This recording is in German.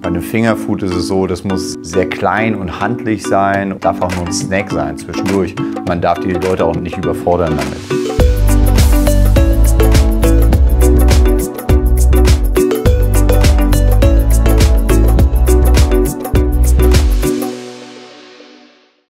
Bei einem Fingerfood ist es so, das muss sehr klein und handlich sein, darf auch nur ein Snack sein zwischendurch. Man darf die Leute auch nicht überfordern damit.